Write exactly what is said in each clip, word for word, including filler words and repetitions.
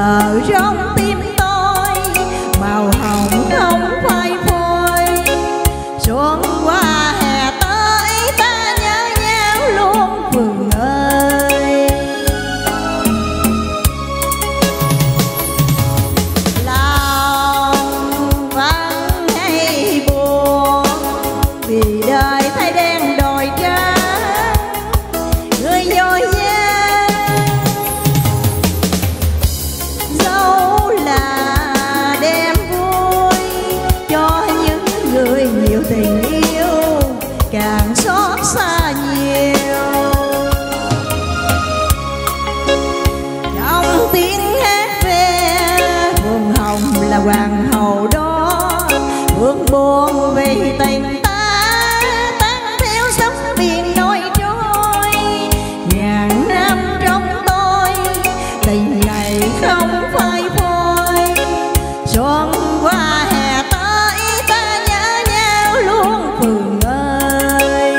giờ trong tim tôi màu hồng không phai phôi. Xuân qua hè tới ta nhớ nhau luôn Phường ơi. Lòng vắng hay buồn vì đời thay đen đổi trắng, người dối gian dẫu là đêm vui cho những người nhiều tình yêu càng xót xa nhiều. Trong tiếng hát ve Phượng Hồng là hoàng hậu đó, Phượng buồn vì tình ta tan theo sóng biển nổi trôi. Ngàn năm trong tôi tình này không phai phôi. Xuân qua hè tới ta nhớ nhau luôn Phượng ơi.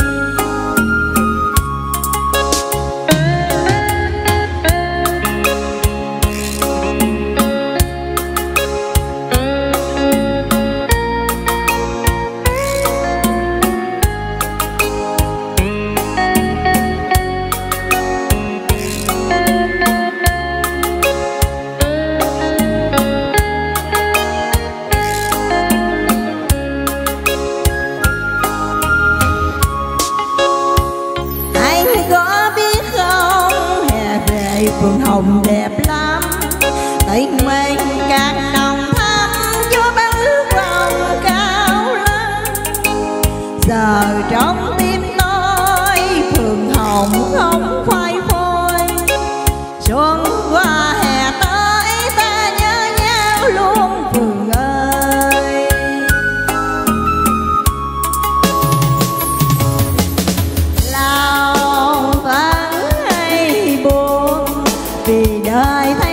Phượng Hồng đẹp lắm, tình mình càng nồng thắm, cho bao ước vọng cao lắm. Giờ trong tim tôi Phượng Hồng không phai phôi. Xuân qua hè tới ta nhớ nhau luôn Phượng ơi. Lòng vắng hay buồn vì đời thay